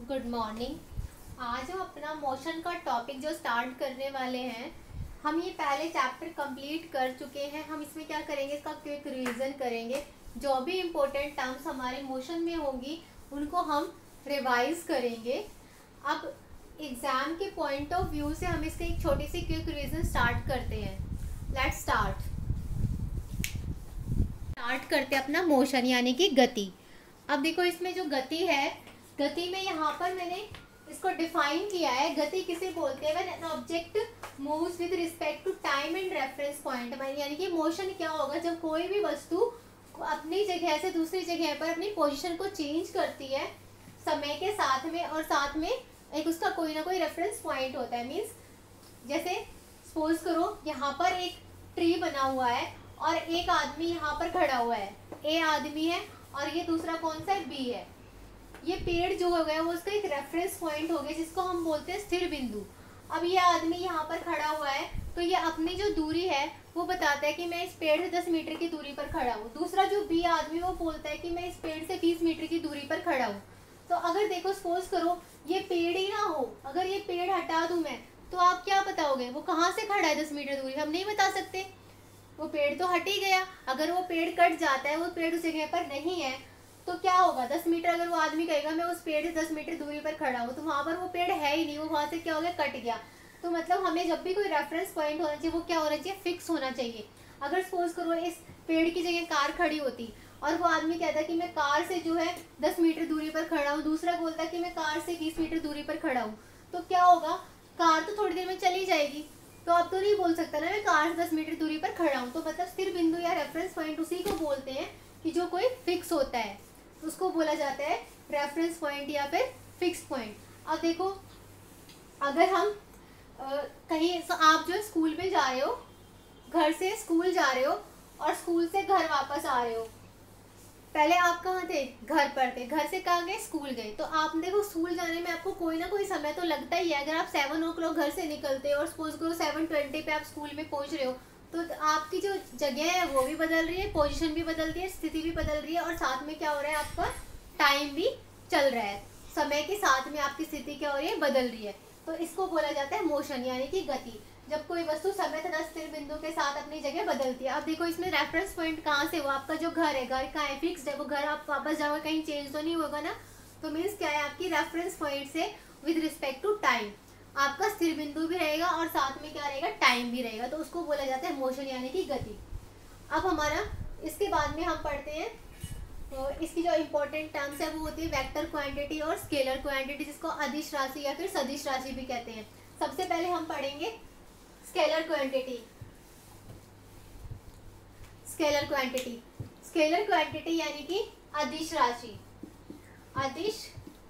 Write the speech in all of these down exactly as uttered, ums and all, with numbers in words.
Good morning. आज हम अपना मोशन का टॉपिक जो स्टार्ट करने वाले हैं, हम ये पहले चैप्टर कंप्लीट कर चुके हैं। हम इसमें क्या करेंगे, इसका क्विक रिवीजन करेंगे। जो भी इम्पोर्टेंट टर्म्स हमारे मोशन में होंगी उनको हम रिवाइज करेंगे। अब एग्जाम के पॉइंट ऑफ व्यू से हम इसके एक छोटी सी क्विक रिवीजन स्टार्ट करते हैं। लेट्स स्टार्ट स्टार्ट करते हैं अपना मोशन यानी कि गति। अब देखो इसमें जो गति है, गति में यहाँ पर मैंने इसको डिफाइन किया है। गति किसे बोलते हैं? When an object moves with respect to time and reference point. यानी कि मोशन क्या होगा, जब कोई भी वस्तु अपनी जगह से दूसरी जगह पर अपनी पोजीशन को चेंज करती है समय के साथ में, और साथ में एक उसका कोई ना कोई रेफरेंस पॉइंट होता है। मीन्स जैसे सपोज करो यहाँ पर एक ट्री बना हुआ है और एक आदमी यहाँ पर खड़ा हुआ है। ए आदमी है और ये दूसरा कौन सा है? बी है। ये पेड़ जो हो गया वो उसका एक रेफरेंस पॉइंट हो गया जिसको हम बोलते हैं स्थिर बिंदु। अब ये आदमी यहाँ पर खड़ा हुआ है तो ये अपनी जो दूरी है वो बताता है कि मैं इस पेड़ से दस मीटर की दूरी पर खड़ा हूँ। दूसरा जो बी आदमी वो बोलता है कि मैं इस पेड़ से बीस मीटर की दूरी पर खड़ा हूँ। तो अगर देखो सपोज करो ये पेड़ ही ना हो, अगर ये पेड़ हटा दूँ मैं, तो आप क्या बताओगे वो कहाँ से खड़ा है? दस मीटर दूरी हम नहीं बता सकते, वो पेड़ तो हट ही गया। अगर वो पेड़ कट जाता है, वो पेड़ उस जगह पर नहीं है, तो क्या होगा? दस मीटर अगर वो आदमी कहेगा मैं उस पेड़ से दस मीटर दूरी पर खड़ा हूँ, तो वहाँ पर वो पेड़ है ही नहीं, वो वहाँ से क्या हो गया? कट गया। तो मतलब हमें जब भी कोई रेफरेंस पॉइंट होना चाहिए वो क्या होना चाहिए? फिक्स होना चाहिए। अगर सपोज करो इस पेड़ की जगह कार खड़ी होती और वो आदमी कहता कि मैं कार से जो है दस मीटर दूरी पर खड़ा हूँ, दूसरा बोलता कि मैं कार से बीस मीटर दूरी पर खड़ा हूँ, तो क्या होगा? कार तो थोड़ी देर में चली जाएगी, तो अब तो नहीं बोल सकता ना मैं कार से दस मीटर दूरी पर खड़ा हूँ। तो मतलब स्थिर बिंदु या रेफरेंस पॉइंट उसी को बोलते हैं कि जो कोई फिक्स होता है, उसको बोला जाता है रेफरेंस पॉइंट या फिर फिक्स पॉइंट। अब देखो अगर हम आ, कहीं आप जो स्कूल में जा रहे हो, घर से स्कूल जा रहे हो और स्कूल से घर वापस आ रहे हो, पहले आप कहाँ थे? घर पर थे। घर से कहाँ गए? स्कूल गए। तो आप देखो स्कूल जाने में आपको कोई ना कोई समय तो लगता ही है। अगर आप सेवन ओ क्लॉक घर से निकलते हो और सपोज करो सेवन ट्वेंटी पे आप स्कूल में पहुँच रहे हो, तो आपकी जो जगह है वो भी बदल रही है, पोजीशन भी बदल रही है, स्थिति भी बदल रही है, और साथ में क्या हो रहा है? आपका टाइम भी चल रहा है। समय के साथ में आपकी स्थिति क्या हो रही है? बदल रही है। तो इसको बोला जाता है मोशन यानी कि गति, जब कोई वस्तु समय तथा स्थिर बिंदु के साथ अपनी जगह बदलती है। अब देखो इसमें रेफरेंस पॉइंट कहाँ से? वो आपका जो घर है, घर कहाँ है? फिक्स्ड है। वो घर आप वापस जाओगे कहीं चेंज तो नहीं होगा ना। तो मीन्स क्या है? आपकी रेफरेंस पॉइंट से विद रिस्पेक्ट टू टाइम आपका स्थिर बिंदु भी रहेगा और साथ में क्या रहेगा? टाइम भी रहेगा। तो उसको बोला जाता है मोशन यानी कि गति। अब हमारा इसके बाद में हम पढ़ते हैं, तो इसकी जो इम्पोर्टेंट टर्म्स है वो होती है वेक्टर क्वांटिटी और स्केलर क्वांटिटी, जिसको अदिश राशि या फिर सदिश राशि भी कहते हैं। सबसे पहले हम पढ़ेंगे scalar quantity. Scalar quantity scalar quantity यानी कि अदिश राशि। अदिश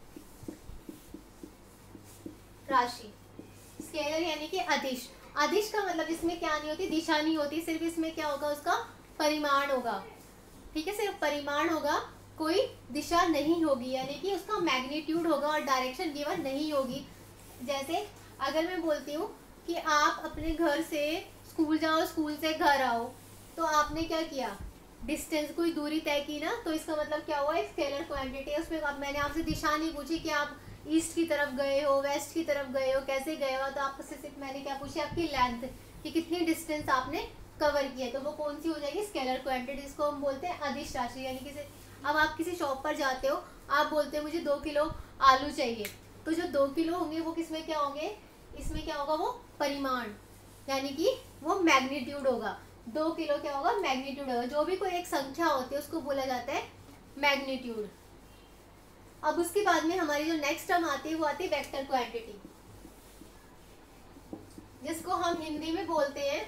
राशि स्केलर यानी कि अदिश। अदिश का मतलब इसमें क्या नहीं होती? दिशा नहीं होती, सिर्फ इसमें क्या होगा? उसका परिमाण होगा। ठीक है, सिर्फ परिमाण होगा, कोई दिशा नहीं होगी, यानी कि उसका मैग्नीट्यूड होगा और डायरेक्शन गिवन नहीं होगी। जैसे अगर मैं बोलती हूँ कि आप अपने घर से स्कूल जाओ, स्कूल से घर आओ, तो आपने क्या किया? डिस्टेंस, कोई दूरी तय की ना, तो इसका मतलब क्या हुआ? एक स्केलर क्वांटिटी है। उसमें अब मैंने आपसे दिशा नहीं पूछी कि आप ईस्ट की तरफ गए हो, वेस्ट की तरफ गए हो, कैसे गए हो, तो आपसे सिर्फ मैंने क्या पूछी? आपकी लेंथ, कि कितनी डिस्टेंस आपने कवर किया, तो वो कौन सी हो जाएगी? स्केलर क्वांटिटी, जिसको हम बोलते हैं अदिश राशि। यानी कि अब आप किसी शॉप पर जाते हो, आप बोलते हो मुझे दो किलो आलू चाहिए, तो जो दो किलो होंगे वो किसमें क्या होंगे? इसमें क्या होगा? वो परिमाण, यानी कि वो मैग्नीट्यूड होगा। दो किलो क्या होगा? मैग्नीट्यूड होगा। जो भी कोई एक संख्या होती है उसको बोला जाता है मैग्नीट्यूड। अब उसके बाद में हमारी जो नेक्स्ट टर्म आती है वो आती है वेक्टर क्वांटिटी, जिसको हम हिंदी में बोलते हैं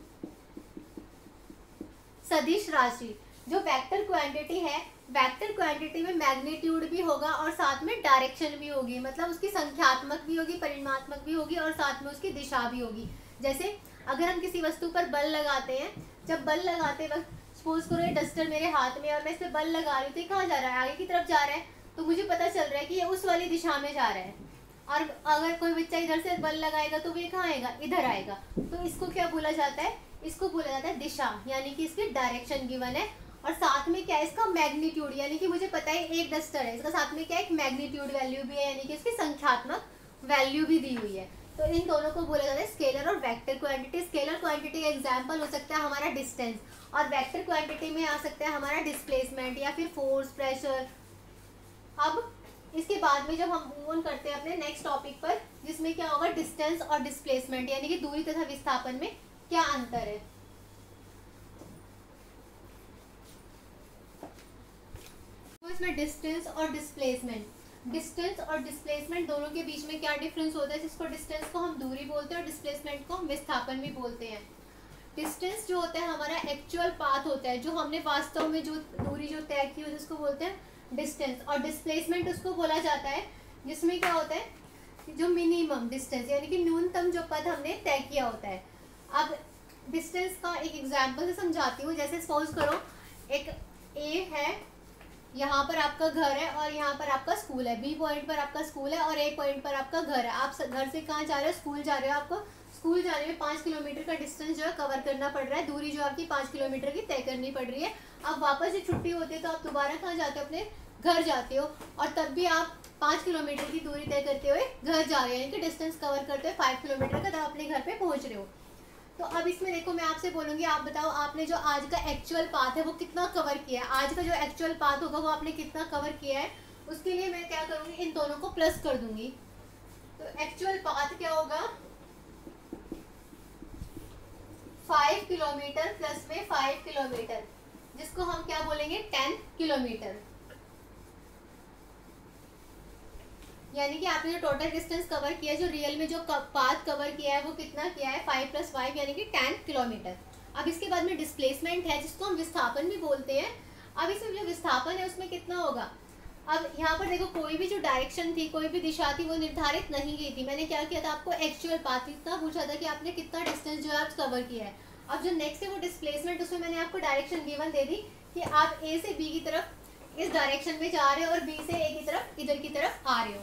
सदिश राशि। जो वेक्टर क्वांटिटी है, वेक्टर क्वांटिटी में मैग्नीट्यूड भी होगा और साथ में डायरेक्शन भी होगी, मतलब उसकी संख्यात्मक भी होगी, परिमाणात्मक भी होगी, और साथ में उसकी दिशा भी होगी। जैसे अगर हम किसी वस्तु पर बल लगाते हैं, जब बल लगाते वक्त सपोज करो ये डस्टर मेरे हाथ में और मैं इस पर बल लगा रही हूँ, तो ये कहाँ जा रहा है? आगे की तरफ जा रहा है, तो मुझे पता चल रहा है कि ये उस वाली दिशा में जा रहा है। और अगर कोई बच्चा इधर से बल लगाएगा तो वो कहाँ आएगा? इधर आएगा। तो इसको क्या बोला जाता है? इसको बोला जाता है दिशा, यानी कि इसकी डायरेक्शन गिवन है। और साथ में क्या है इसका मैग्नीट्यूड, यानी कि मुझे पता है एक डस्टर है, इसका साथ में क्या है एक मैग्नीट्यूड वैल्यू भी है, यानी कि इसकी संख्यात्मक वैल्यू भी दी हुई है। तो इन दोनों को बोला जाता है स्केलर और वेक्टर क्वांटिटी। स्केलर क्वांटिटी का एग्जांपल हो सकता है हमारा डिस्टेंस, और वेक्टर क्वांटिटी में आ सकता है हमारा डिस्प्लेसमेंट या फिर फोर्स, प्रेशर। अब इसके बाद में जब हम मूव ऑन करते हैं अपने नेक्स्ट टॉपिक पर, जिसमें क्या होगा डिस्टेंस और डिस्प्लेसमेंट, यानी कि दूरी तथा विस्थापन में क्या अंतर है। तो इसमें डिस्टेंस और डिस्प्लेसमेंट, डिस्टेंस और डिस्प्लेसमेंट दोनों के बीच में क्या डिफरेंस होता है, जिसको डिस्टेंस को हम दूरी बोलते हैं और डिस्प्लेसमेंट को हम विस्थापन भी बोलते हैं। डिस्टेंस जो होता है हमारा एक्चुअल पाथ होता है, जो हमने वास्तव में जो दूरी जो तय की होती है उसको बोलते हैं डिस्टेंस, और डिस्प्लेसमेंट उसको बोला जाता है जिसमें क्या होता है जो मिनिमम डिस्टेंस, यानी कि न्यूनतम जो पथ हमने तय किया होता है। अब डिस्टेंस का एक एग्जांपल से समझाती हूँ। जैसे सपोज करो एक ए है, यहाँ पर आपका घर है और यहाँ पर आपका स्कूल है, बी पॉइंट पर आपका स्कूल है और ए पॉइंट पर आपका घर है। आप घर से कहाँ जा रहे हो, स्कूल जा रहे हो। आपको स्कूल जाने में पाँच किलोमीटर का डिस्टेंस जो है कवर करना पड़ रहा है, दूरी जो आपकी पाँच किलोमीटर की तय करनी पड़ रही है। अब वापस जब छुट्टी होती है तो आप दोबारा कहाँ जाते हो, अपने घर जाते हो, और तब भी आप पाँच किलोमीटर की दूरी तय करते हुए घर जा रहे हो, यानी कि डिस्टेंस कवर करते हुए फाइव किलोमीटर का, तब अपने घर पे पहुँच रहे हो। तो अब इसमें देखो मैं आपसे बोलूँगी, आप बताओ आपने जो आज का एक्चुअल पाथ है वो कितना कवर किया है, आज का जो एक्चुअल पाथ होगा वो आपने कितना कवर किया है। उसके लिए मैं क्या करूँगी, इन दोनों को प्लस कर दूंगी। तो एक्चुअल पाथ क्या होगा, फाइव किलोमीटर प्लस में फाइव किलोमीटर, जिसको हम क्या बोलेंगे टेन किलोमीटर, यानी कि आपने जो टोटल डिस्टेंस कवर किया है, जो रियल में जो पाथ कवर किया है वो कितना किया है, फाइव प्लस फाइव यानी कि टेन किलोमीटर। अब इसके बाद में डिस्प्लेसमेंट है, जिसको हम विस्थापन भी बोलते हैं। अब इसमें जो विस्थापन है उसमें कितना होगा, अब यहाँ पर देखो कोई भी जो डायरेक्शन थी, कोई भी दिशा थी वो निर्धारित नहीं की थी। मैंने क्या किया था, आपको एक्चुअल पाथ इतना पूछा था कि आपने कितना डिस्टेंस जो है आप कवर किया है। अब जो नेक्स्ट है वो डिस्प्लेसमेंट, उसमें मैंने आपको डायरेक्शन गिवन दे दी कि आप ए से बी की तरफ इस डायरेक्शन में जा रहे हो और बी से ए की तरफ इधर की तरफ आ रहे हो,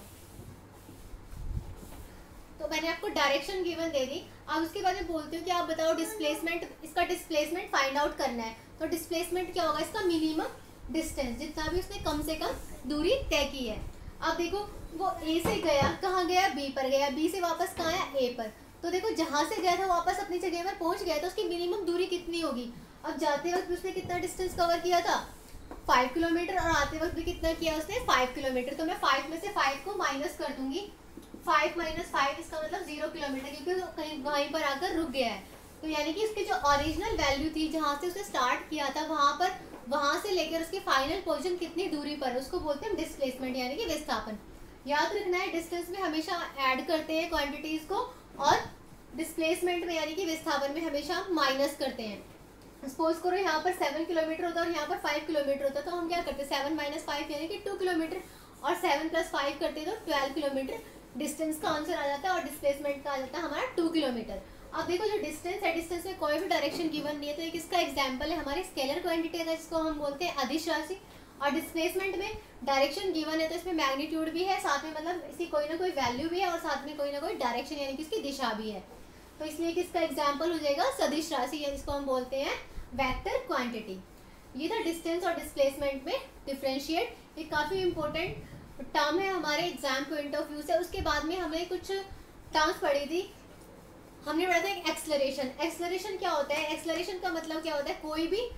तो मैंने आपको डायरेक्शन गिवन दे दी। अब उसके बाद मैं बोलती हूँ कि आप बताओ डिस्प्लेसमेंट, इसका डिस्प्लेसमेंट फाइंड आउट करना है। तो डिस्प्लेसमेंट क्या होगा, इसका मिनिमम डिस्टेंस, जितना भी उसने कम से कम दूरी तय की है। अब देखो वो ए से गया, कहाँ गया, बी पर गया, बी से वापस कहाँ आया, ए पर। तो देखो जहाँ से गया था वापस अपनी जगह पर पहुँच गया, तो उसकी मिनिमम दूरी कितनी होगी। अब जाते वक्त उसने कितना डिस्टेंस कवर किया था, फाइव किलोमीटर, और आते वक्त भी कितना किया उसने, फाइव किलोमीटर। तो मैं फाइव में से फाइव को माइनस कर दूंगी, फाइव माइनस फाइव इसका मतलब जीरो किलोमीटर, क्योंकि कहीं वहीं पर आकर रुक गया है। तो यानी कि उसकी जो ओरिजिनल वैल्यू थी, जहाँ से उसने स्टार्ट किया था, वहाँ पर वहाँ से लेकर उसकी फाइनल पोजीशन कितनी दूरी पर है, उसको बोलते हैं डिस्प्लेसमेंट यानी कि विस्थापन। याद रखना है, डिस्टेंस में हमेशा ऐड करते हैं क्वांटिटीज को, और डिस्प्लेसमेंट में यानी कि विस्थापन में हमेशा माइनस करते हैं। सपोज करो यहाँ पर सेवन किलोमीटर होता है और यहाँ पर फाइव किलोमीटर होता है, तो हम क्या करते हैं, सेवन माइनस फाइव यानी कि टू किलोमीटर, और सेवन प्लस फाइव करते हैं तो ट्वेल्व किलोमीटर डिस्टेंस का आंसर आ जाता है, और डिस्प्लेसमेंट का आ जाता है हमारा टू किलोमीटर। अब देखो जो डिस्टेंस है, डिस्टेंस में कोई भी डायरेक्शन गिवन नहीं है, तो एक इसका एग्जांपल है हमारी स्केलर क्वांटिटी का, जिसको हम बोलते हैं अदिश राशि। और डिस्प्लेसमेंट में डायरेक्शन गिवन है, तो इसमें मैग्नीट्यूड भी है, साथ में मतलब इसकी कोई ना कोई वैल्यू भी है, और साथ में कोई ना कोई डायरेक्शन यानी कि इसकी दिशा भी है। तो इसलिए कि इसका एग्जाम्पल हो जाएगा सदिश राशि, जिसको हम बोलते हैं वेक्टर क्वांटिटी। ये था डिस्टेंस और डिस्प्लेसमेंट में डिफ्रेंशिएट। ये काफ़ी इंपॉर्टेंट टर्म है हमारे एग्जाम पॉइंट ऑफ व्यू से। उसके बाद में हमने कुछ टर्म्स पढ़ी थी, हमने पढ़ा था एक एक्सेलरेशन। एक्सेलरेशन क्या होता है, एक्सेलरेशन का मतलब क्या होता है, कोई भी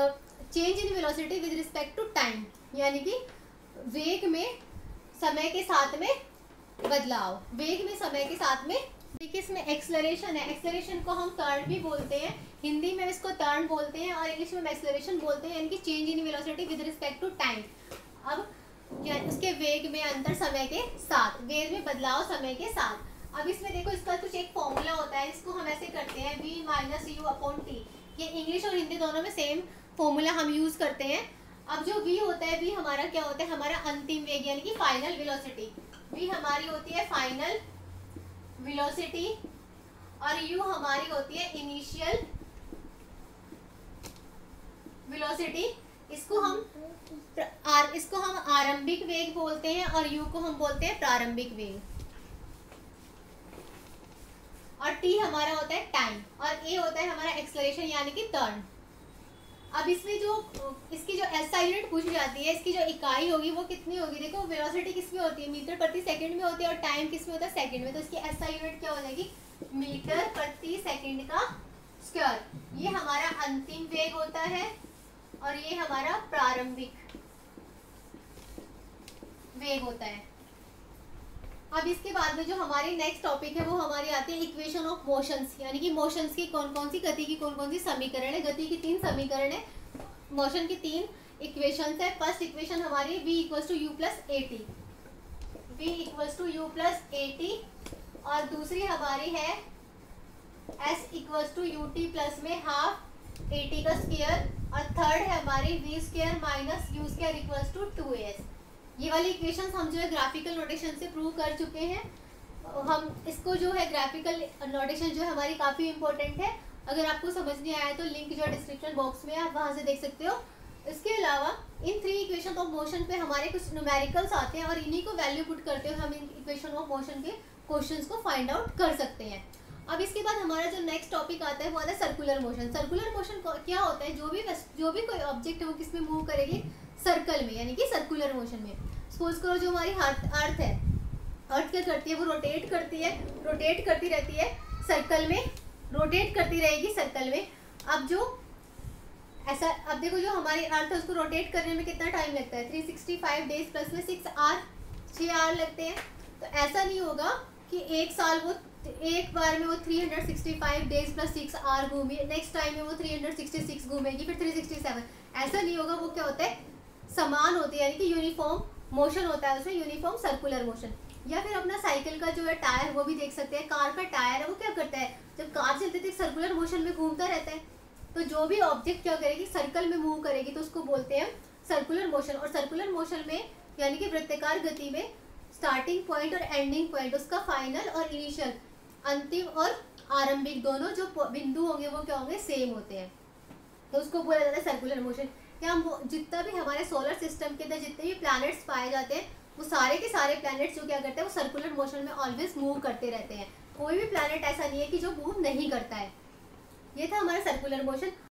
change in velocity with respect to time, यानी कि वेग में समय के साथ में बदलाव, वेग में समय के साथ में। देखिए इसमें एक्सेलरेशन है, एक्सेलरेशन को हम टर्न भी बोलते हैं, हिंदी में इसको टर्न बोलते हैं, और इंग्लिश में एक्सेलरेशन बोलते हैं, यानी कि change in velocity with respect to time. अब या उसके वेग में अंतर समय के साथ, वेग में बदलाव समय के साथ। अब इसमें देखो इसका कुछ एक फॉर्मूला होता है, इसको हम ऐसे करते हैं v minus u upon t. ये इंग्लिश और हिंदी दोनों में सेम फॉर्मूला हम यूज करते हैं। अब जो v होता है, v हमारा क्या होता है, हमारा अंतिम वेग यानी कि फाइनल वेलोसिटी। v हमारी होती है फाइनल वेलोसिटी, और u हमारी होती है इनिशियल वेलोसिटी। इसको हम आर इसको हम आरंभिक वेग बोलते हैं, और u को हम बोलते हैं प्रारंभिक वेग, और t हमारा होता है टाइम, और a होता है हमारा एक्सेलरेशन यानी कि टर्न। अब इसमें जो इसकी जो एसआई यूनिट पूछी जाती है, इसकी जो इकाई होगी वो कितनी होगी? देखो वेलोसिटी किस में होती है? मीटर प्रति सेकंड में होती है, और टाइम किस में होता है? सेकंड में। तो इसकी एसआई यूनिट क्या हो जाएगी? मीटर प्रति सेकंड का स्क्वायर। ये हमारा अंतिम वेग होता है और ये हमारा प्रारंभिक वेग होता है। अब इसके बाद में जो हमारी नेक्स्ट टॉपिक है वो हमारी आती है इक्वेशन ऑफ मोशंस, यानी कि मोशंस की कौन कौन सी, गति की कौन कौन सी समीकरण है। गति की तीन समीकरण है, मोशन की तीन इक्वेशंस है। फर्स्ट इक्वेशन हमारी v equals to u plus a t, v equals to u plus a t, और दूसरी हमारी है s equals to u t plus में हाफ ए टी का स्क्वायर, और थर्ड है हमारी v square minus u square equals to two s. ये वाली इक्वेशंस हम जो है ग्राफिकल नोटेशन से प्रूव कर चुके हैं। हम इसको जो है ग्राफिकल नोटेशन जो है हमारी काफ़ी इंपॉर्टेंट है। अगर आपको समझ नहीं आया तो लिंक जो है डिस्क्रिप्शन बॉक्स में आप वहाँ से देख सकते हो। इसके अलावा इन थ्री इक्वेशन ऑफ मोशन पे हमारे कुछ न्यूमेरिकल्स आते हैं, और इन्हीं को वैल्यू पुट करते हुए हम इन इक्वेशन ऑफ मोशन के क्वेश्चंस को फाइंड आउट कर सकते हैं। अब इसके बाद हमारा जो नेक्स्ट टॉपिक आता है वो आता है सर्कुलर मोशन। सर्कुलर मोशन क्या होता है? जो भी जो भी कोई ऑब्जेक्ट है वो किस में मूव करेगी? सर्कल में, यानी कि सर्कुलर मोशन में। सपोज करो जो हमारी अर्थ है, अर्थ क्या करती है? वो रोटेट करती है, रोटेट करती रहती है सर्कल में, रोटेट करती रहेगी सर्कल में। अब जो ऐसा, अब देखो जो हमारी अर्थ है उसको रोटेट करने में कितना टाइम लगता है? Three sixty five days plus में सिक्स आवर, छः आवर लगते हैं। तो ऐसा नहीं होगा कि एक साल वो एक बार में वो three hundred sixty five days plus six hour घूमी, नेक्स्ट टाइम में वो थ्री हंड्रेड सिक्सटी सिक्स घूमेगी, फिर थ्री सिक्सटी सेवन। ऐसा नहीं होगा। वो क्या होता है? समान होती है, यानी कि यूनिफॉर्म मोशन होता है उसमें, यूनिफॉर्म सर्कुलर मोशन। या फिर अपना साइकिल का जो है टायर, वो भी देख सकते हैं। कार का टायर है वो क्या करता है? जब कार चलती है सर्कुलर मोशन में घूमता रहता है। तो जो भी ऑब्जेक्ट क्या करेगी? सर्कल में मूव करेगी, तो उसको बोलते हैं सर्कुलर मोशन। और सर्कुलर मोशन में यानी कि वृत्ताकार गति में स्टार्टिंग पॉइंट और एंडिंग पॉइंट, उसका फाइनल और इनिशियल, अंतिम और आरंभिक, दोनों जो बिंदु होंगे वो क्या होंगे? सेम होते हैं। तो उसको बोला जाता है सर्कुलर मोशन। या हम जितना भी हमारे सोलर सिस्टम के अंदर जितने भी प्लैनेट्स पाए जाते हैं वो सारे के सारे प्लैनेट्स जो क्या करते हैं? वो सर्कुलर मोशन में ऑलवेज मूव करते रहते हैं। कोई भी प्लैनेट ऐसा नहीं है कि जो मूव नहीं करता है। ये था हमारा सर्कुलर मोशन।